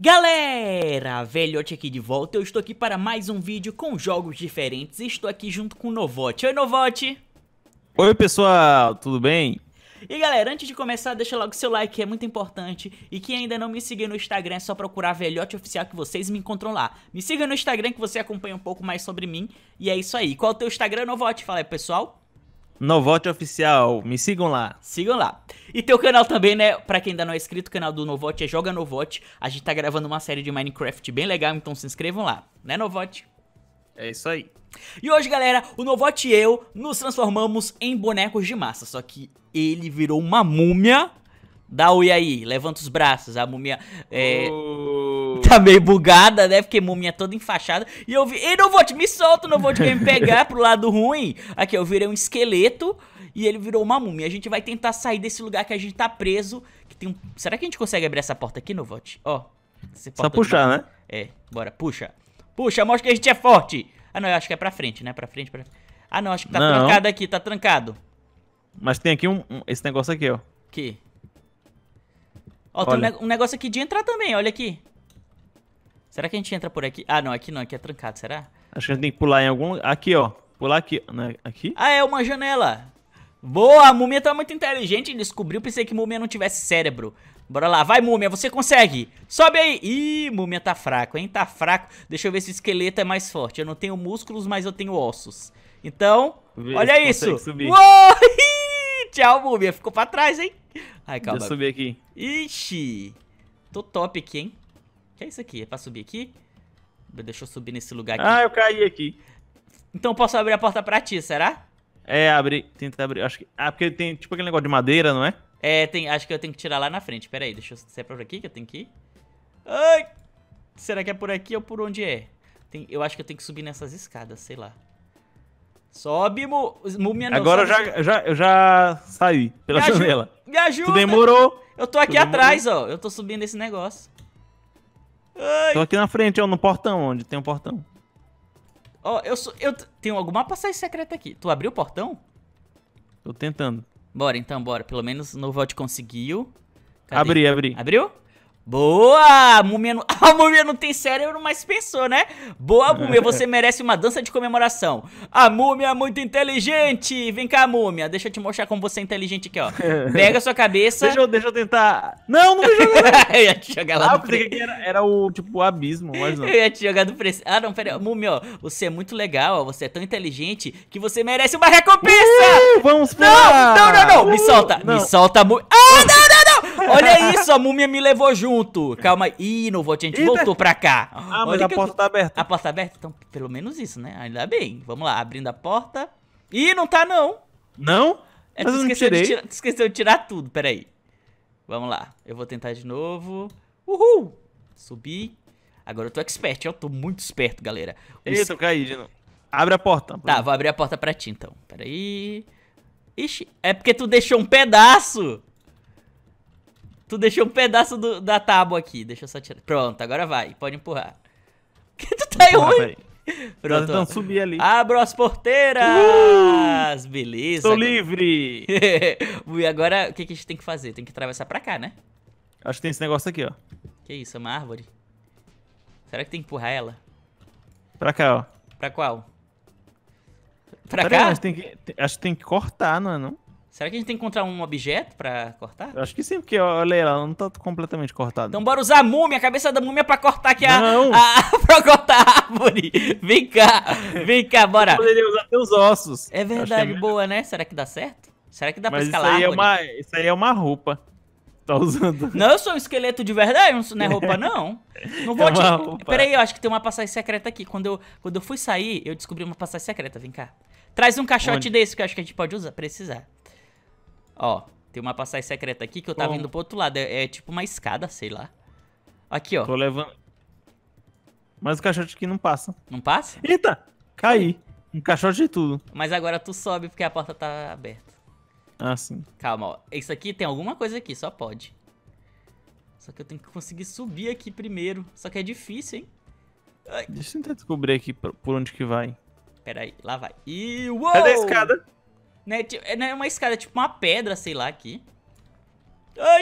Galera, Velhote aqui de volta, eu estou aqui para mais um vídeo com jogos diferentes e estou aqui junto com o Novote. Oi, Novote! Oi, pessoal, tudo bem? E galera, antes de começar, deixa logo seu like, que é muito importante. E quem ainda não me seguiu no Instagram, é só procurar Velhote Oficial que vocês me encontram lá. Me siga no Instagram que você acompanha um pouco mais sobre mim. E é isso aí. Qual é o teu Instagram, Novote? Fala aí, pessoal. Novote Oficial, me sigam lá. Sigam lá. E teu canal também, né? Pra quem ainda não é inscrito, o canal do Novote é Joga Novote. A gente tá gravando uma série de Minecraft bem legal, então se inscrevam lá. Né, Novote? É isso aí. E hoje, galera, o Novote e eu nos transformamos em bonecos de massa. Só que ele virou uma múmia. Dá oi aí, levanta os braços. A múmia tá meio bugada, né? Porque a múmia é toda enfaixada. E eu vi... Ei, Novote, me solta, o Novote quer me pegar pro lado ruim. Aqui, eu virei um esqueleto e ele virou uma múmia. A gente vai tentar sair desse lugar que a gente tá preso. Que tem um... Será que a gente consegue abrir essa porta aqui, Novote? Ó. Só puxar, né? É, bora, puxa. Puxa, mostra que a gente é forte. Ah, não, eu acho que é pra frente, né? Pra frente, pra frente. Ah, não, acho que tá trancado aqui, tá trancado. Mas tem aqui esse negócio aqui, ó. Que? Ó, tem um negócio aqui de entrar também, olha aqui. Será que a gente entra por aqui? Ah, não, aqui é trancado, será? Acho que a gente tem que pular em algum... Aqui, ó. Pular aqui. Né? Aqui? Ah, é uma janela. Boa, a múmia tá muito inteligente e descobriu. Pensei que múmia não tivesse cérebro. Bora lá, vai múmia, você consegue. Sobe aí. Ih, múmia tá fraco, hein, tá fraco. Deixa eu ver se o esqueleto é mais forte. Eu não tenho músculos, mas eu tenho ossos. Então, olha isso. Uou! Tchau, múmia, ficou pra trás, hein. Ai, calma. Deixa eu subir aqui. Ixi, tô top aqui, hein. O que é isso aqui? É pra subir aqui? Deixa eu subir nesse lugar aqui. Ah, eu caí aqui. Então posso abrir a porta pra ti, será? É, abrir, tenta abrir. Acho que... Ah, porque tem tipo aquele negócio de madeira, não é? É, acho que eu tenho que tirar lá na frente. Pera aí, deixa eu... Se é por aqui que eu tenho que ir? Ai! Será que é por aqui ou por onde é? Eu acho que eu tenho que subir nessas escadas, sei lá. Sobe, múmia não. Agora eu já saí pela janela. Me ajuda! Tu demorou. Eu tô aqui atrás, ó. Eu tô subindo esse negócio. Ai. Tô aqui na frente, ó, no portão, onde tem um portão. Ó, eu tenho alguma passagem secreta aqui. Tu abriu o portão? Tô tentando. Bora, então, bora. Pelo menos o Novote conseguiu. Cadê? Abri. Abriu? Boa! A múmia não tem cérebro, mas pensou, né? Boa, múmia, você merece uma dança de comemoração. A múmia é muito inteligente. Vem cá, múmia. Deixa eu te mostrar como você é inteligente aqui, ó. Pega a sua cabeça. Deixa eu tentar. Não me joga. Eu ia te jogar lá do porque era o, tipo, o abismo, mas não. Eu ia te jogar do preço. Ah, não, pera aí. Múmia, ó, você é muito legal, ó. Você é tão inteligente que você merece uma recompensa. Vamos pular. Não. Me solta. Me solta, múmia. Ah, não. Olha isso, a múmia me levou junto. Calma aí. Ih, Novote, a gente voltou pra cá. Ah, mas a porta tá aberta. A porta tá aberta? Então, pelo menos isso, né? Ainda bem. Vamos lá, abrindo a porta. Ih, não tá, não. Não? É, tu esqueceu de tirar tudo, peraí. Vamos lá. Eu vou tentar de novo. Uhul. Subi. Agora eu tô expert, eu tô muito esperto, galera. Eita, eu caí de novo. Abre a porta. Tá, vou abrir a porta pra ti, então. Peraí. Ixi, é porque tu deixou um pedaço. Tu deixou um pedaço da tábua aqui. Deixa eu só tirar. Pronto, agora vai. Pode empurrar. Que tu tá aí ruim? Pronto. Então subir ali. Abra as porteiras. Beleza. Estou livre. E agora, o que a gente tem que fazer? Tem que atravessar pra cá, né? Acho que tem esse negócio aqui, ó. Que isso, é uma árvore? Será que tem que empurrar ela? Pra cá, ó. Pra qual? Pra Pera cá? aí, acho que tem que cortar, não é não? Será que a gente tem que encontrar um objeto pra cortar? Eu acho que sim, porque olha ela não tá completamente cortada. Então bora usar a múmia, a cabeça da múmia pra cortar aqui pra cortar a árvore. Vem cá, bora. Eu poderia usar teus ossos. É verdade, boa, né? Será que dá certo? Será que dá pra escalar a árvore? Mas isso aí é uma roupa. Tá usando. Não, eu sou um esqueleto de verdade, não é roupa, não. Não vou te... Pera aí, eu acho que tem uma passagem secreta aqui. Quando eu fui sair, eu descobri uma passagem secreta, vem cá. Traz um caixote desse que eu acho que a gente pode precisar. Ó, tem uma passagem secreta aqui que eu tava indo pro outro lado. É tipo uma escada, sei lá. Aqui, ó. Tô levando. Mas o caixote aqui não passa. Não passa? Eita! Caí. Um caixote de tudo. Mas agora tu sobe porque a porta tá aberta. Ah, sim. Calma, ó. Isso aqui tem alguma coisa aqui, só pode. Só que eu tenho que conseguir subir aqui primeiro. Só que é difícil, hein? Ai. Deixa eu tentar descobrir aqui por onde que vai. Pera aí, lá vai. E uou! Cadê a escada? Não é uma escada, é tipo uma pedra, sei lá, aqui. Ai,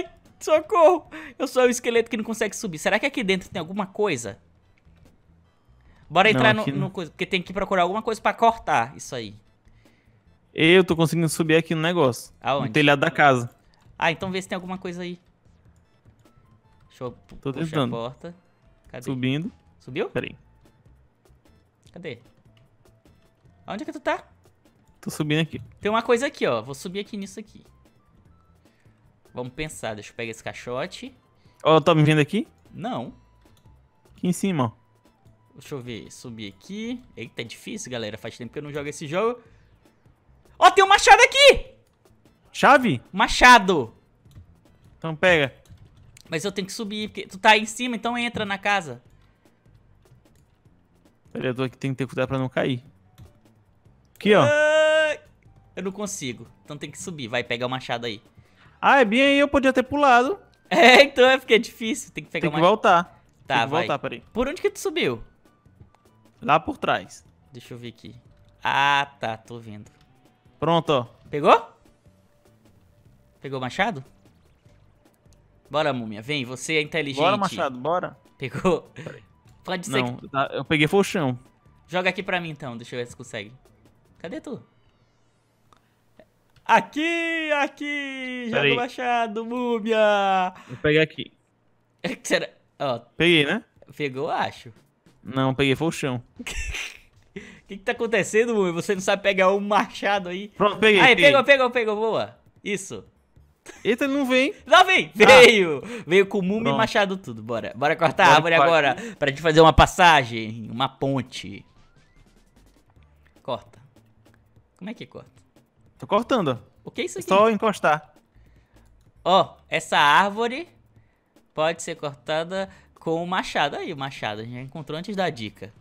Socorro! Eu sou o esqueleto que não consegue subir. Será que aqui dentro tem alguma coisa? Bora entrar Não, aqui no não. coisa, porque tem que procurar alguma coisa pra cortar isso aí. Eu tô conseguindo subir aqui no negócio. Aonde? No telhado da casa. Ah, então vê se tem alguma coisa aí. Deixa eu Tô puxar a tentando. porta. Cadê? Subindo. Subiu? Pera aí. Cadê? Onde é que tu tá? Tô subindo aqui. Tem uma coisa aqui, ó. Vou subir aqui nisso aqui. Vamos pensar. Deixa eu pegar esse caixote. Ó, tá me vendo aqui? Não. Aqui em cima, ó. Deixa eu ver. Subir aqui. Eita, é difícil, galera. Faz tempo que eu não jogo esse jogo. Ó, tem um machado aqui! Chave? Machado! Então pega. Mas eu tenho que subir, porque tu tá aí em cima, então entra na casa. Pera aí, eu tô aqui, tenho que ter cuidado pra não cair. Aqui, ó. Ai, eu não consigo. Então tem que subir. Vai pegar o machado aí. Ah, é bem aí, eu podia ter pulado. É, então é porque é difícil. Tem que pegar Tem o que machado. voltar. Tá, Tem que vai. voltar, peraí. Por onde que tu subiu? Lá por trás. Deixa eu ver aqui. Ah, tá. Tô vendo. Pronto, ó. Pegou? Pegou o machado? Bora, múmia. Vem, você é inteligente. Bora, Machado, bora. Pegou? Pode ser Não, eu peguei foi o chão. Joga aqui pra mim, então. Deixa eu ver se consegue. Cadê tu? Aqui, aqui. Pera Joga aí. o machado, múmia. Vou pegar aqui. Será? Ó, Peguei, né? pegou, acho. Não, peguei foi o chão. O que tá acontecendo, múmia? Você não sabe pegar um machado aí? Pronto, peguei. Aí, peguei. pegou. Boa. Isso. Eita, ele não vem. Lá vem! Veio! Veio com múmia e Pronto. machado tudo. Bora cortar a Bora árvore que agora. Pra gente fazer uma passagem. Uma ponte. Corta. Como é que corta? Tô cortando, ó. O que é isso É aqui? só encostar. Ó, essa árvore pode ser cortada com o machado. Aí, o machado. A gente já encontrou antes da dica.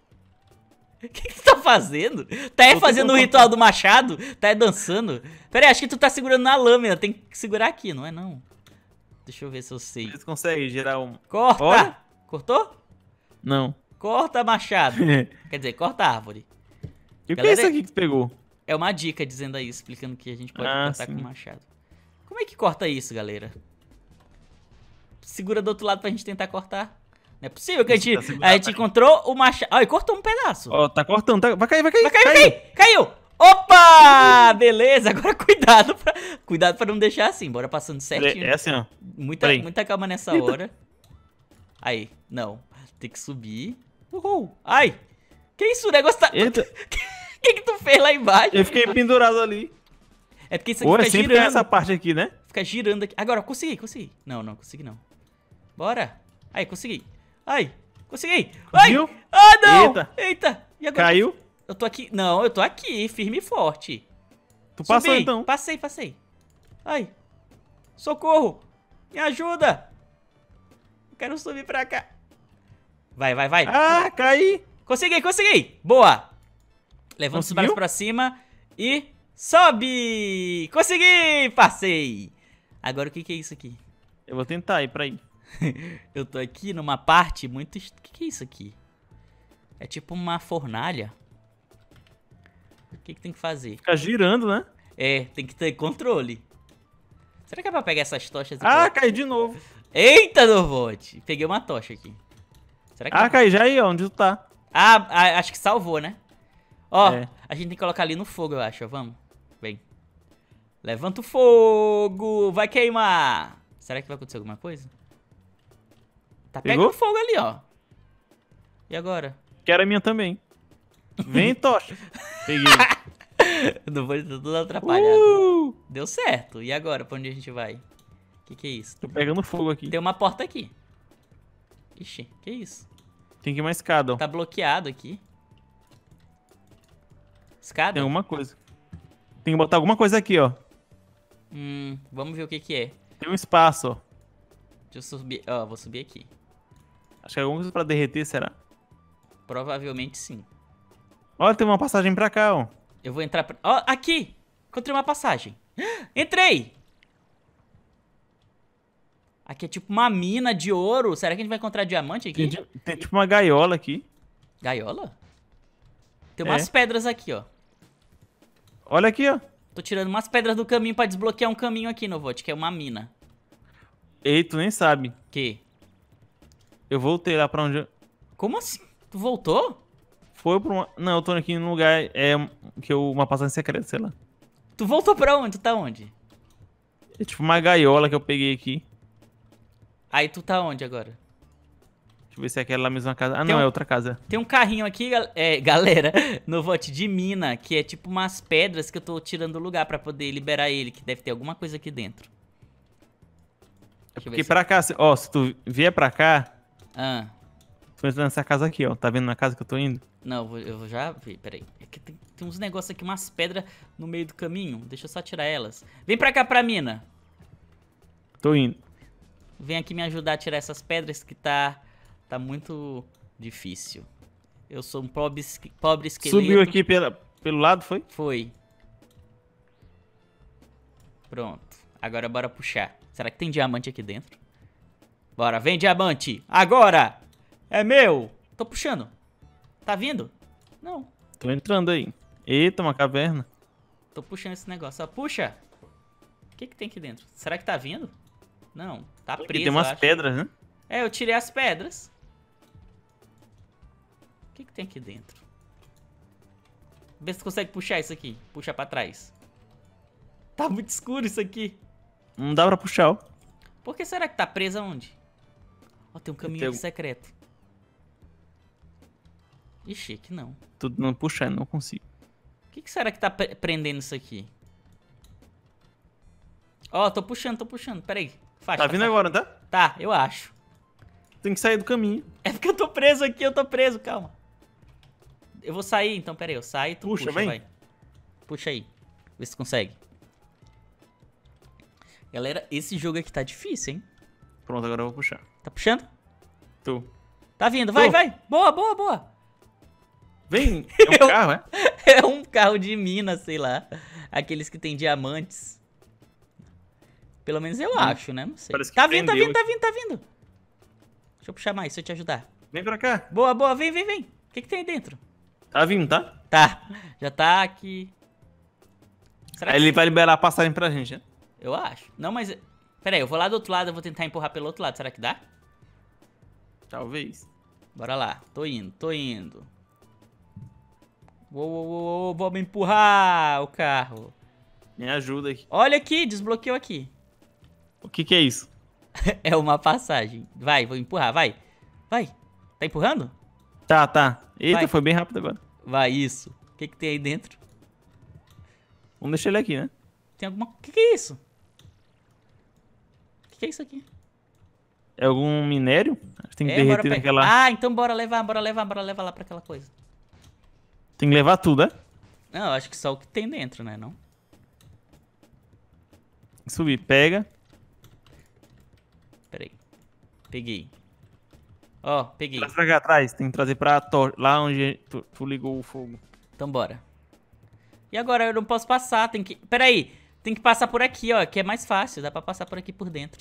O que tu tá fazendo? Tá aí Tô fazendo o tentando ritual do machado? Tá aí dançando? Pera aí, acho que tu tá segurando na lâmina. Tem que segurar aqui, não é não? Deixa eu ver se eu sei. Vocês conseguem girar um... Corta! Olha. Cortou? Não. Corta, machado. Quer dizer, corta a árvore. E o que é Galera, isso aqui que tu pegou? É uma dica dizendo aí, explicando que a gente pode Ah, cortar sim. com o machado. Como é que corta isso, galera? Segura do outro lado pra gente tentar cortar. Não é possível que Isso, tá segurado, a gente tá aí. encontrou o machado. Ó, e cortou um pedaço. Ó, tá cortando. Tá... Vai cair, vai cair. Vai cair. Caiu! Opa! Beleza, agora cuidado pra não deixar assim. Bora passando certinho. É assim, ó. Muita peraí. calma nessa hora. Aí, não. Tem que subir. Uhul. Ai! Que isso? O negócio tá... Eita. O que tu fez lá embaixo? Eu fiquei pendurado ali. É porque isso aqui Ou é fica sempre girando. essa parte aqui, né? Fica girando aqui. Agora, consegui. Não consegui não. Bora. Aí, consegui. Ai, consegui. Ai! Viu? Ah, não! Eita. E agora? Caiu. Eu tô aqui. Não, eu tô aqui, firme e forte. Tu passou Subi. então. Passei. Ai. Socorro. Me ajuda. Eu quero subir pra cá. Vai. Ah, caí. Consegui. Boa. Levanta os Conseguiu? braços pra cima e sobe. Consegui. Passei. Agora o que é isso aqui? Eu vou tentar ir pra aí. Eu tô aqui numa parte muito... O que é isso aqui? É tipo uma fornalha. O que tem que fazer? Fica girando, né? É, tem que ter controle. Será que é pra pegar essas tochas e Ah, colocar? caí de novo. Eita, Novote! Peguei uma tocha aqui. Será que Ah, caí já aí, ó. Onde tu tá? acho que salvou, né? Ó, É. a gente tem que colocar ali no fogo, eu acho. Vamos. Vem. Levanta o fogo. Vai queimar. Será que vai acontecer alguma coisa? Tá Pegou? pegando fogo ali, ó. E agora? Quero a minha também. Vem, tocha. Peguei. Não vou estar tudo atrapalhado. Deu certo. E agora? Pra onde a gente vai? Que é isso? Tô pegando fogo aqui. Tem uma porta aqui. Ixi, que isso? Tem que ir uma escada, ó. Tá bloqueado aqui. Escada? Tem alguma coisa. Tem que botar alguma coisa aqui, ó. Vamos ver o que é. Tem um espaço, ó. Deixa eu subir. Ó, vou subir aqui. Acho que é alguma coisa pra derreter, será? Provavelmente sim. Olha, tem uma passagem pra cá, ó. Eu vou entrar pra... Ó, aqui! Encontrei uma passagem. Entrei! Aqui é tipo uma mina de ouro. Será que a gente vai encontrar diamante aqui? Tem tipo uma gaiola aqui. Gaiola? Tem É. umas pedras aqui, ó. Olha aqui, ó. Tô tirando umas pedras do caminho pra desbloquear um caminho aqui, Novote, que é uma mina. Ei, tu nem sabe. Que? Eu voltei lá pra onde... Como assim? Tu voltou? Foi pra uma... Não, eu tô aqui num lugar... Uma passagem secreta, sei lá. Tu voltou pra onde? Tu tá onde? É tipo uma gaiola que eu peguei aqui. Aí tu tá onde agora? Deixa eu ver se é aquela mesma casa. Ah, Tem não, um- é outra casa. Tem um carrinho aqui, galera, no vote de mina, que é tipo umas pedras que eu tô tirando do lugar pra poder liberar ele, que deve ter alguma coisa aqui dentro. É Deixa eu porque ver se... pra cá, ó, se tu vier pra cá, Ah, tu entra nessa casa aqui, ó. Tá vendo na casa que eu tô indo? não, eu vou já ver, peraí. É que tem uns negócios aqui, umas pedras no meio do caminho, deixa eu só tirar elas. Vem pra cá pra mina. Tô indo. Vem aqui me ajudar a tirar essas pedras que tá muito difícil. Eu sou um pobre esqueleto. Subiu aqui pelo lado, foi? Foi. Pronto. Agora bora puxar. Será que tem diamante aqui dentro? Bora, vem diamante. Agora! É meu! Tô puxando. Tá vindo? Não. Tô entrando aí. Eita, uma caverna. Tô puxando esse negócio. Ó, puxa. O que tem aqui dentro? Será que tá vindo? Não. Tá Aqui preso, tem umas eu acho. pedras, né? É, eu tirei as pedras. O que tem aqui dentro? Vê se tu consegue puxar isso aqui. Puxa pra trás. Tá muito escuro isso aqui. Não dá pra puxar, ó. Por que será que tá presa onde? Ó, tem um caminho aqui secreto. Ixi, aqui não. Tudo não puxar, não consigo. O que será que tá prendendo isso aqui? Ó, tô puxando. Peraí. Faixa, Tá vindo faixa. agora, não tá? Tá, eu acho. Tem que sair do caminho. É porque eu tô preso aqui, calma. Eu vou sair, então, peraí, eu saio e tu Puxa, puxa, vem. vai. Puxa aí. Vê se tu consegue. Galera, esse jogo aqui tá difícil, hein? Pronto, agora eu vou puxar. Tá puxando? Tô. Tá vindo, vai, Tô. vai. Boa. Vem, é um Eu- carro, é? É um carro de mina, sei lá. Aqueles que tem diamantes. Pelo menos eu acho, né? Não sei. Parece que Tá vindo. prendeu. Tá vindo. Deixa eu puxar mais, se eu te ajudar. Vem pra cá. Boa, vem. O que tem aí dentro? Tá vindo, tá? Tá, já tá aqui. Será Aí que... ele vai liberar a passagem pra gente, né? Eu acho. Não, mas... Pera aí, eu vou lá do outro lado, eu vou tentar empurrar pelo outro lado. Será que dá? Talvez. Bora lá. Tô indo. Uou, vamos empurrar o carro. Me ajuda aqui. Olha aqui, desbloqueou aqui. O que é isso? É uma passagem. Vai, vou empurrar, vai. Vai. Tá empurrando? Tá. Eita, Vai. foi bem rápido agora. Vai, isso. O que tem aí dentro? Vamos deixar ele aqui, né? Tem alguma... O que é isso? O que é isso aqui? É algum minério? Acho que tem que Bora derreter pegar. naquela... Ah, então bora levar lá pra aquela coisa. Tem que levar tudo, né? Não, eu acho que só o que tem dentro, né, não? Subir, pega. Pera aí. Peguei. Ó, peguei. Traz pra cá atrás. Tem que trazer pra lá onde tu ligou o fogo. Então bora. E agora eu não posso passar, tem que... Pera aí. Tem que passar por aqui, ó, que é mais fácil. Dá pra passar por aqui por dentro.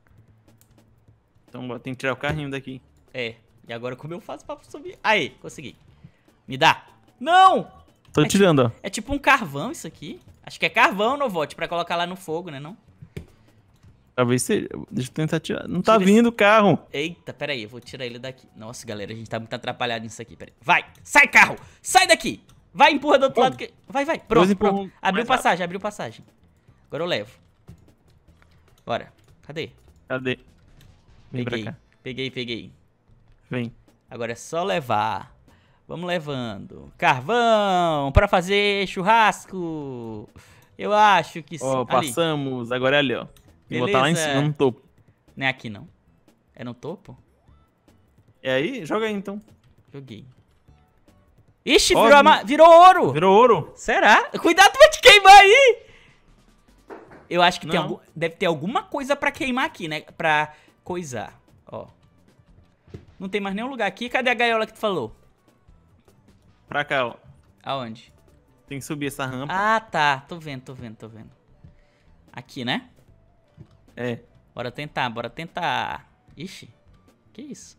Então tem que tirar o carrinho daqui. É. E agora como eu faço pra subir? Aí, consegui. Me dá. Não! Tô tirando, ó. É tipo um carvão isso aqui. Acho que é carvão, Novote, pra colocar lá no fogo, né, não? Talvez seja. Deixa eu tentar tirar. Não tá Tira vindo o carro. Eita, pera aí, eu vou tirar ele daqui. Nossa, galera, a gente tá muito atrapalhado nisso aqui, pera aí. Vai, sai carro! Sai daqui! Vai, empurra do outro lado que... Vai. Pronto. empurram Abriu mais passagem. Agora eu levo. Bora. Cadê? Cadê? Vem pra cá. Peguei. Vem. Agora é só levar. Vamos levando. Carvão pra fazer churrasco. Eu acho que sim. Ó, Ali. passamos. Agora é ali, ó. Tem que botar lá em Beleza. cima, no topo. Não é aqui, não. É no topo? É aí? Joga aí, então. Joguei. Ixi, Ó, virou ouro. Virou ouro. Será? Cuidado, vai te queimar aí. Eu acho que Não. deve ter alguma coisa pra queimar aqui, né? Pra coisar. Ó. Não tem mais nenhum lugar aqui. Cadê a gaiola que tu falou? Pra cá, ó. Aonde? Tem que subir essa rampa. Ah, tá. Tô vendo. Aqui, né? É. Bora tentar. Ixi. Que isso?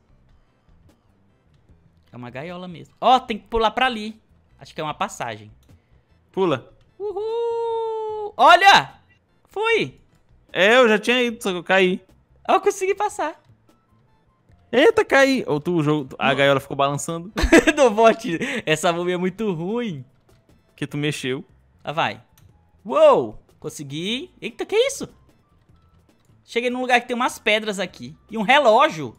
É uma gaiola mesmo. Ó, tem que pular pra ali. Acho que é uma passagem. Pula. Uhul! Olha! Fui! É, eu já tinha ido, só que eu caí. Eu consegui passar. Eita, caí. Ou tu, o jogo, a gaiola ficou balançando. Novote, essa múmia é muito ruim. Que tu mexeu. Ah, vai. Uou, consegui. Eita, que isso? Cheguei num lugar que tem umas pedras aqui. E um relógio.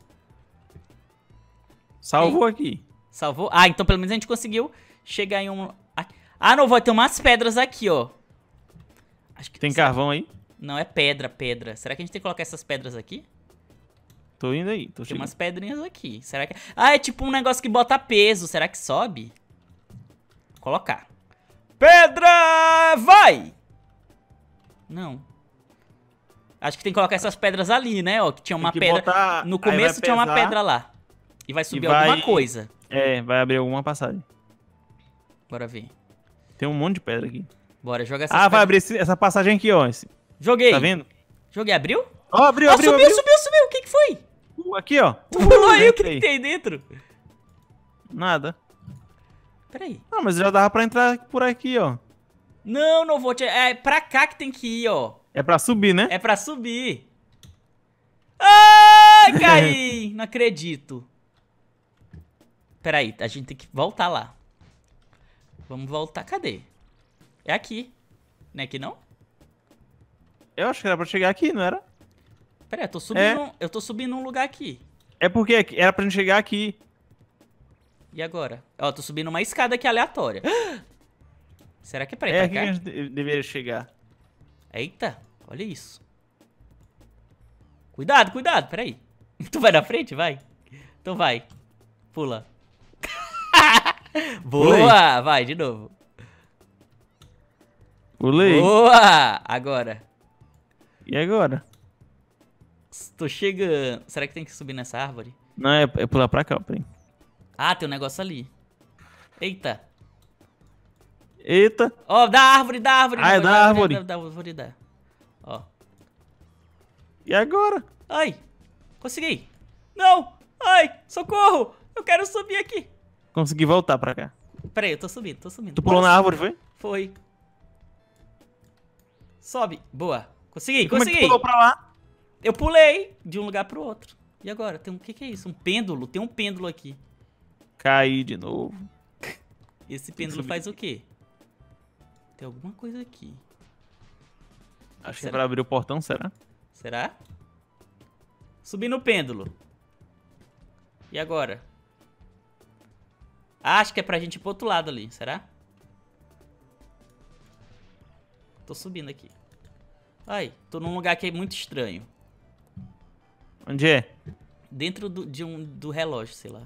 Salvou aqui. Salvou? Ah, então pelo menos a gente conseguiu chegar em um... Ah, não, vai ter umas pedras aqui, ó. Acho que... Tem carvão aí? Não, é pedra, pedra. Será que a gente tem que colocar essas pedras aqui? Tô indo aí, tô Tem chegando. umas pedrinhas aqui. Será que... Ah, é tipo um negócio que bota peso. Será que sobe? Vou colocar. Pedra! Vai! Não. Acho que tem que colocar essas pedras ali, né? Ó, que tinha uma pedra... Botar... No começo tinha uma pedra lá. E vai subir alguma coisa. É, vai abrir alguma passagem. Bora ver. Tem um monte de pedra aqui. Bora, joga essas Ah, vai pedras. abrir essa passagem aqui, ó. Joguei. Tá vendo? Joguei, abriu? Ó, abriu, Ah, abriu, subiu, abriu. subiu. O que que foi? Aqui, ó. Tu pulou aí, o que entrei. que tem dentro? Nada. Peraí. Ah, mas já dava pra entrar por aqui, ó. Não, não vou te... É pra cá que tem que ir, ó. É pra subir, né? É pra subir. Ai, caí. Não acredito. Peraí, a gente tem que voltar lá. Vamos voltar. Cadê? É aqui. Não é aqui, não? Eu acho que era pra chegar aqui, não era? Peraí, eu tô subindo num lugar aqui. É porque era pra gente chegar aqui. E agora? Ó, tô subindo uma escada aqui aleatória. Será que é pra ir É pra aqui que a cá? gente deveria chegar. Eita, olha isso. Cuidado, cuidado, peraí. Tu vai na frente? Vai. Então vai. Pula. Boa! Vai, de novo. Pulei. Boa! Agora. E agora? Tô chegando. Será que tem que subir nessa árvore? Não, é pular pra cá, peraí. Ah, tem um negócio ali. Eita. Eita. Ó, da árvore, da árvore. Ah, é da árvore. Da árvore, dá. Ó. E agora? Ai, consegui. Não! Ai, socorro! Eu quero subir aqui. Consegui voltar pra cá. Peraí, eu tô subindo, tô subindo. Tu pulou na árvore, foi? Foi. Sobe. Boa. Consegui, Como é que tu consegui. pulou pra lá? Eu pulei de um lugar pro outro. E agora? Tem um... O que que é isso? Um pêndulo? Tem um pêndulo aqui. Caí de novo. Esse pêndulo faz o quê? Tem alguma coisa aqui. Acho que é Será? pra abrir o portão, será? Será? Subi no pêndulo. E agora? Ah, acho que é pra gente ir pro outro lado ali. Será? Tô subindo aqui. Ai, tô num lugar que é muito estranho. Onde é? Dentro do relógio, sei lá.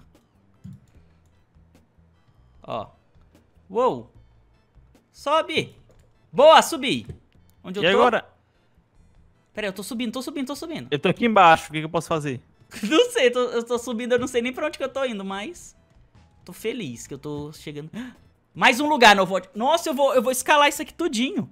Ó. Uou. Sobe. Boa, subi. Onde eu E tô? agora? Pera aí, eu tô subindo, tô subindo, tô subindo. Eu tô aqui embaixo, o que eu posso fazer? Não sei, eu tô subindo, eu não sei nem pra onde que eu tô indo, mas... Tô feliz que eu tô chegando... Mais um lugar, Novote. Nossa, eu vou escalar isso aqui tudinho.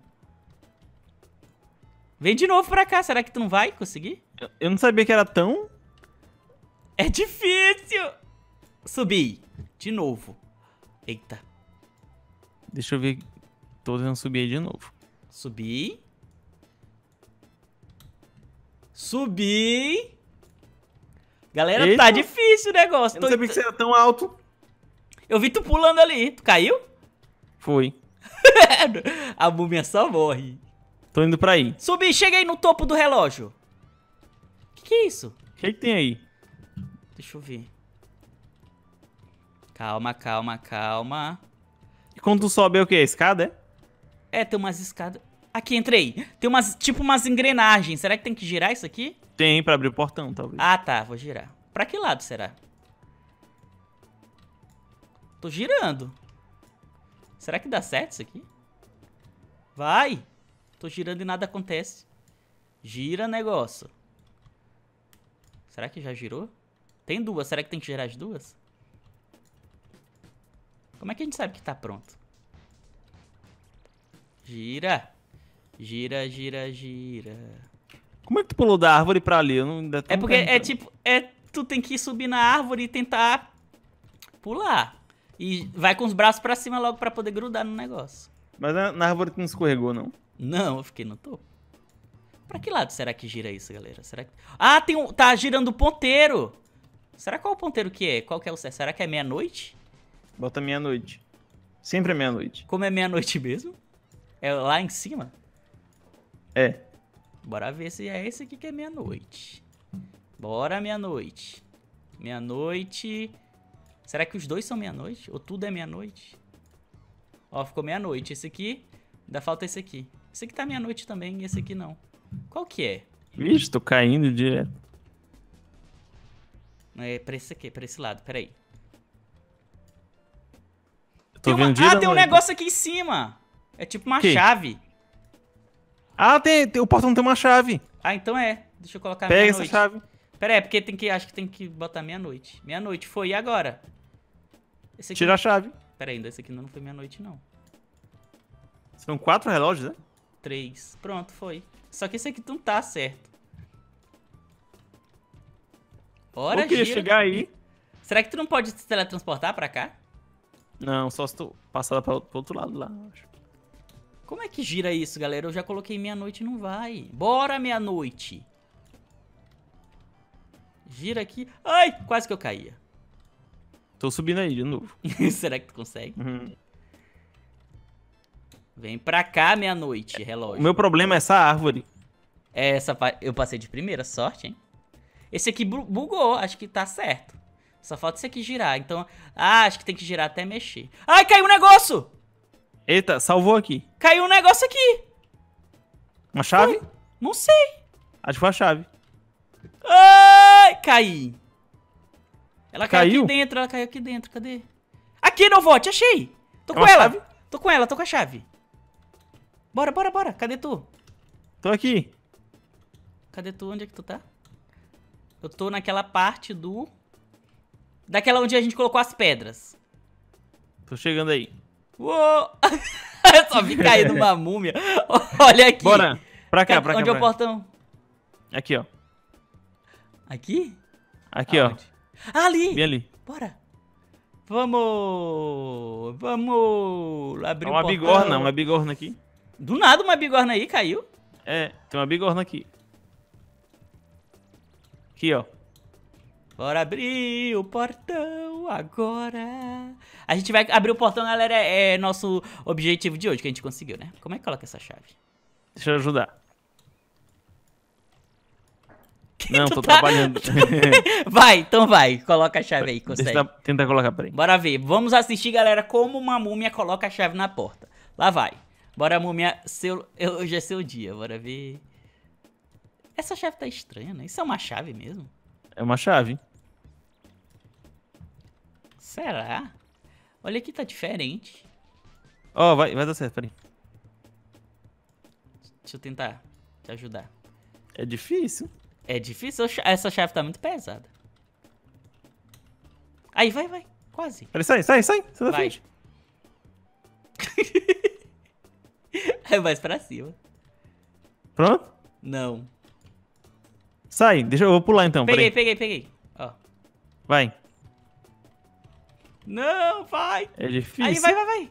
Vem de novo pra cá, será que tu não vai conseguir? Eu não sabia que era tão... É difícil. Subi. De novo. Eita. Deixa eu ver. Tô tentando subir aí de novo. Subi. Subi. Galera, Eita. tá difícil o negócio. Eu não sabia que você era tão alto. Eu vi tu pulando ali. Tu caiu? Foi. A múmia só morre. Tô indo pra aí. Subi, cheguei no topo do relógio. Que é isso? O que tem aí? Deixa eu ver. Calma, calma, calma. E quando tu sobe é o quê? Escada, é? É, tem umas escadas. Aqui, entrei. Tem umas, tipo umas engrenagens. Será que tem que girar isso aqui? Tem pra abrir o portão, talvez. Ah, tá. Vou girar. Pra que lado será? Tô girando. Será que dá certo isso aqui? Vai. Tô girando e nada acontece. Gira negócio. Será que já girou? Tem duas. Será que tem que girar as duas? Como é que a gente sabe que tá pronto? Gira. Gira, gira, gira. Como é que tu pulou da árvore pra ali? Eu não ainda tô É porque é perguntando. tipo... tu tem que subir na árvore e tentar pular. E vai com os braços pra cima logo pra poder grudar no negócio. Mas na árvore tu não escorregou, não. Não, eu fiquei no topo. Pra que lado será que gira isso, galera? Será que... Ah, tem um... Tá girando o ponteiro. Será qual o ponteiro que é? Qual que é o certo? Será que é meia-noite? Bota meia-noite. Sempre é meia-noite. Como é meia-noite mesmo? É lá em cima? É. Bora ver se é esse aqui que é meia-noite. Bora, meia-noite. Meia-noite. Será que os dois são meia-noite? Ou tudo é meia-noite? Ó, ficou meia-noite. Esse aqui, ainda falta esse aqui. Esse aqui tá meia-noite também e esse aqui não. Qual que é? Vixe, tô caindo direto. É pra esse aqui, pra esse lado, peraí. Tô vendo dia da tem um noite. negócio aqui em cima. É tipo uma Que? chave. Ah, o portão tem uma chave. Ah, então é. Deixa eu colocar Pega essa meia-noite. chave. Pera aí, porque acho que tem que botar meia-noite. Meia-noite foi, e agora? Esse aqui Tira a chave. Pera aí, esse aqui ainda não foi meia-noite, não. São 4 relógios, né? 3. Pronto, foi. Só que esse aqui não tá certo. Bora, Eu queria gira. chegar aí. Será que tu não pode se teletransportar pra cá? Não, só se tu passar pro outro lado lá, eu acho. Como é que gira isso, galera? Eu já coloquei meia-noite e não vai. Bora, meia-noite. Gira aqui. Ai, quase que eu caía. Tô subindo aí de novo. Será que tu consegue? Uhum. Vem pra cá, meia-noite, O relógio. meu problema é essa árvore. Eu passei de primeira, sorte, hein? Esse aqui bugou, acho que tá certo. Só falta esse aqui girar, então... Ah, acho que tem que girar até mexer. Ai, caiu um negócio! Eita, salvou aqui. Caiu um negócio aqui! Uma chave? Foi? Não sei. Acho que foi a chave. Ai, caí. Ela caiu Caiu? aqui dentro, ela caiu aqui dentro, cadê? Aqui, Novote, achei! Tô É com uma ela! chave? Tô com ela, tô com a chave. Bora, bora, bora. Cadê tu? Tô aqui. Cadê tu? Onde é que tu tá? Eu tô naquela parte do... Daquela onde a gente colocou as pedras. Tô chegando aí. Uou! Eu só vi cair numa múmia. Olha aqui. Bora. Pra cá, pra cá. Onde é o pra cá. portão? Aqui, ó. Aqui? Aqui, Aonde? Ah, ali. ó. Bem ali. Bora. Vamos. Vamos abrir o Uma portão. bigorna, uma bigorna aqui. Do nada uma bigorna aí caiu. É, tem uma bigorna aqui. Aqui, ó. Bora abrir o portão agora. A gente vai abrir o portão, galera. É nosso objetivo de hoje que a gente conseguiu, né? Como é que coloca essa chave? Deixa eu ajudar. Não, Tu tô tá- trabalhando. Vai, então vai. Coloca a chave aí, consegue. Deixa eu tentar colocar, peraí. Bora ver. Vamos assistir, galera, como uma múmia coloca a chave na porta. Lá vai. Bora, múmia. Hoje é seu dia. Bora ver. Essa chave tá estranha, né? Isso é uma chave mesmo? É uma chave. Será? Olha aqui, tá diferente. Ó, vai dar certo, peraí. Deixa eu tentar te ajudar. É difícil. É difícil? Essa chave tá muito pesada. Aí, vai. Quase. Peraí, sai da Vai. frente. Aí mais pra cima. Pronto? Não. Sai, eu vou pular então, peraí. Peguei. Ó. Vai. Não, vai. É difícil. Aí, vai.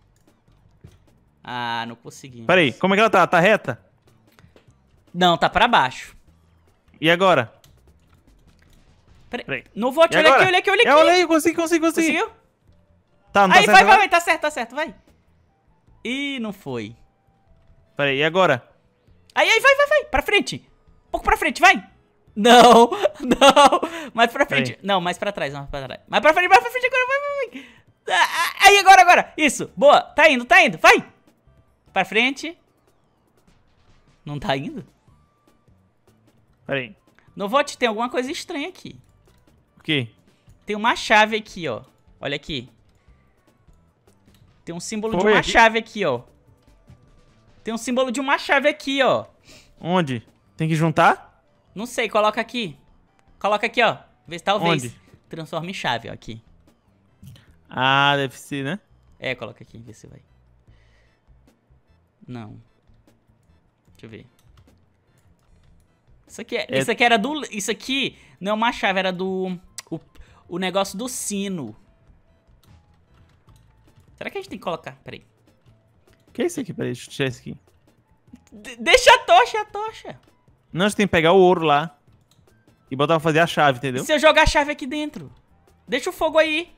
Ah, não consegui. Peraí, como é que ela tá? Tá reta? Não, tá pra baixo. E agora? Peraí. No vote, E olha agora? aqui. Olha aí, consegui. Conseguiu? Tá, não Aí, tá certo agora? vai, tá certo, vai. Ih, não foi. Peraí, e agora? Aí, vai. Pra frente. Um pouco pra frente, vai. Não. Mais pra frente. Peraí. Não, mais pra trás, Mais pra frente agora, vai. Aí, agora. Isso, boa. Tá indo, vai. Pra frente. Não tá indo? Peraí. No vote tem alguma coisa estranha aqui. O quê? Tem uma chave aqui, ó. Olha aqui. Tem um símbolo de Foi uma aqui? chave aqui, ó. Tem um símbolo de uma chave aqui, ó. Onde? Tem que juntar? Não sei, coloca aqui. Coloca aqui, ó. Vê se talvez Onde? transforme em chave, ó, aqui. Ah, deve ser, né? É, coloca aqui, vê se vai. Não. Deixa eu ver. Isso aqui era do... Isso aqui não é uma chave, era do... O negócio do sino. Será que a gente tem que colocar? Peraí. O que é isso aqui? Peraí, deixa eu tirar isso aqui. Deixa a tocha. Não, você tem que pegar o ouro lá. E botar pra fazer a chave, entendeu? Se eu jogar a chave aqui dentro. Deixa o fogo aí.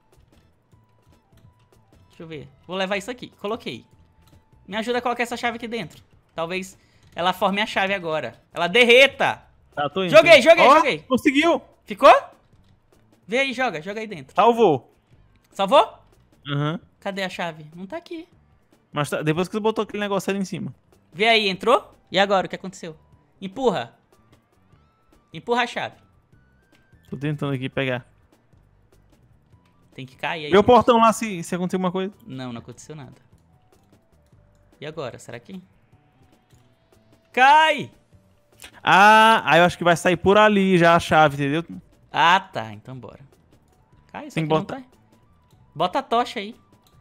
Deixa eu ver. Vou levar isso aqui. Coloquei. Me ajuda a colocar essa chave aqui dentro. Talvez ela forme a chave agora. Ela derreta. Tá, tô indo. Joguei. Conseguiu. Ficou? Vê aí, joga aí dentro. Salvou. Salvou? Aham. Cadê a chave? Não tá aqui. Mas depois que você botou aquele negócio ali em cima. Vê aí, entrou? E agora, o que aconteceu? Empurra. Empurra a chave. Tô tentando aqui pegar. Tem que cair aí. Vê o portão lá se acontecer alguma coisa. Não aconteceu nada. E agora, será que... Cai! Aí eu acho que vai sair por ali já a chave, entendeu? Ah, tá. Então bora. Cai, isso Tem aqui que não botar. cai. Bota a tocha aí.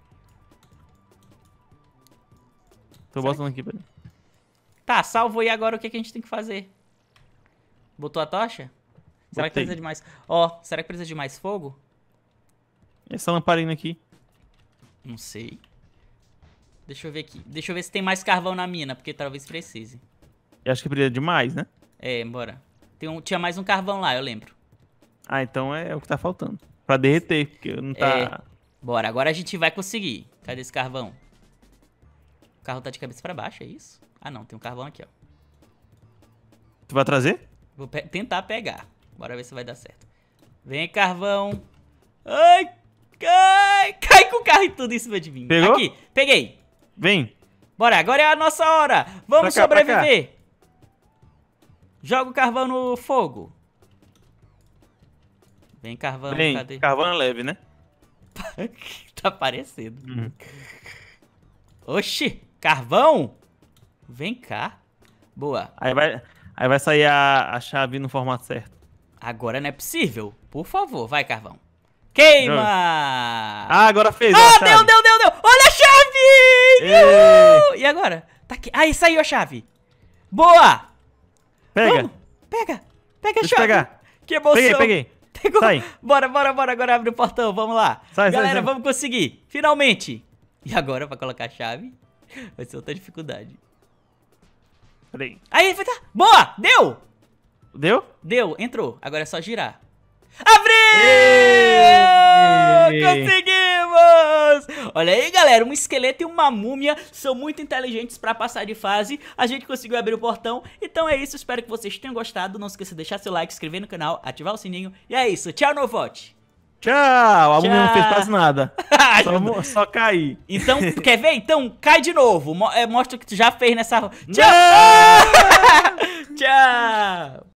Tô botando aqui, peraí. Tá, salvo aí agora o que a gente tem que fazer. Botou a tocha? Será que Botei. precisa de mais... Ó, será que precisa de mais fogo? Essa lamparina aqui. Não sei. Deixa eu ver aqui. Deixa eu ver se tem mais carvão na mina, porque talvez precise. Eu acho que precisa de mais, né? É, bora. Tinha mais um carvão lá, eu lembro. Então é o que tá faltando. Pra derreter, porque não tá... É. Bora, agora a gente vai conseguir. Cadê esse carvão? O carro tá de cabeça pra baixo, é isso? Ah, não. Tem um carvão aqui, ó. Tu vai trazer? Vou tentar pegar. Bora ver se vai dar certo. Vem, carvão. Ai, cai com o carro e tudo em cima de mim. Pegou? Aqui, peguei. Vem. Bora, agora é a nossa hora. Vamos Pra cá, sobreviver. Joga o carvão no fogo. Vem, carvão. Vem. Cadê? Carvão é leve, né? Tá parecendo. Uhum. Oxi, carvão? Vem cá. Boa. Aí vai sair a chave no formato certo. Agora não é possível. Por favor, vai, carvão. Queima! Agora fez. Ah, a chave. deu! Olha a chave! Ê! Uhul! E agora? Tá aqui. Aí saiu a chave. Boa! Pega. Vamos. Pega a Deixa eu chave. pegar. Que emoção. Peguei. Pegou. Sai. Bora. Agora abre o portão. Vamos lá. Sai. Galera, vamos conseguir. Finalmente. E agora, pra colocar a chave, vai ser outra dificuldade. Peraí. Aí, vai tá. Boa! Deu! Deu? Deu, entrou. Agora é só girar. Abriu! Conseguimos! Olha aí, galera, um esqueleto e uma múmia são muito inteligentes pra passar de fase. A gente conseguiu abrir o portão. Então é isso, espero que vocês tenham gostado. Não esqueça de deixar seu like, se inscrever no canal, ativar o sininho. E é isso, tchau, Novote! Tchau! A múmia não fez Tchau. quase nada. só cair. Então, quer ver? Então, cai de novo. Mostra o que tu já fez nessa... Tchau! Tchau!